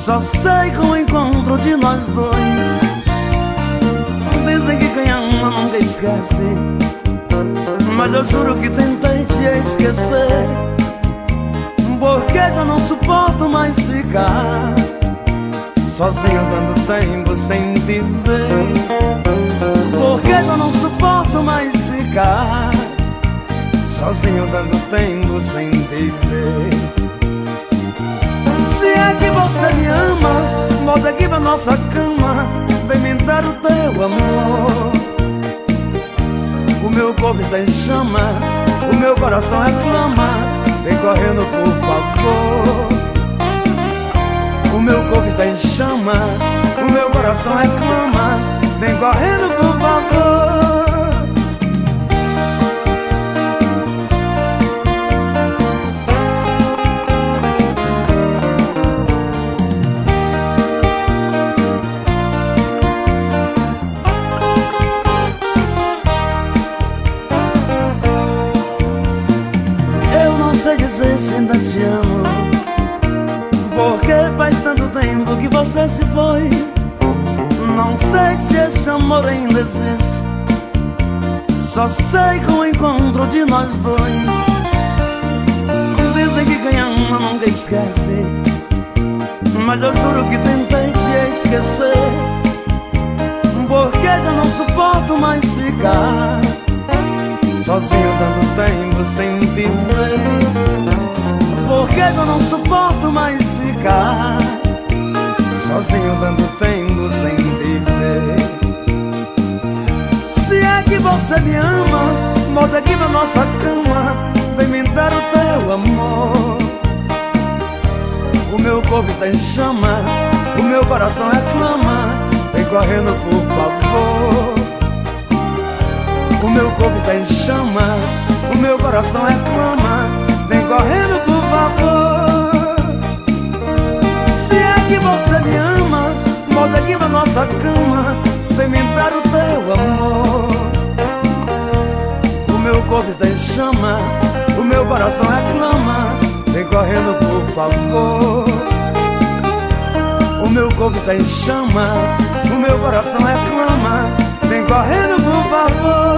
Só sei com o encontro de nós dois. Dizem que quem ama nunca esquece, mas eu juro que tentei te esquecer, porque já não suporto mais ficar sozinho dando tempo sem te ver. Porque já não suporto mais ficar sozinho dando tempo sem te ver. Se é que você me ama, volta aqui pra nossa cama, vem me dar o teu amor. O meu corpo está em chama, o meu coração reclama, vem correndo por favor. O meu corpo está em chama, o meu coração reclama, vem correndo por favor. Não sei dizer se ainda te amo, porque faz tanto tempo que você se foi. Não sei se esse amor ainda existe, só sei com o encontro de nós dois. Dizem que quem ama nunca esquece, mas eu juro que tentei te esquecer, porque já não suporto mais ficar sozinho dando tempo sem te ver. Porque já não suporto mais ficar sozinho dando tempo sem te ver. Se é que você me ama, volta aqui pra nossa cama, vem me dar o teu amor. O meu corpo está em chama, o meu coração reclama, vem correndo por favor. O meu corpo está em chama, o meu coração reclama, vem correndo por favor. Se é que você me ama, volta aqui pra nossa cama, vem me dar o teu amor. O meu corpo está em chama, o meu coração reclama, vem correndo por favor. O meu corpo está em chama, o meu coração reclama, vem correndo por favor.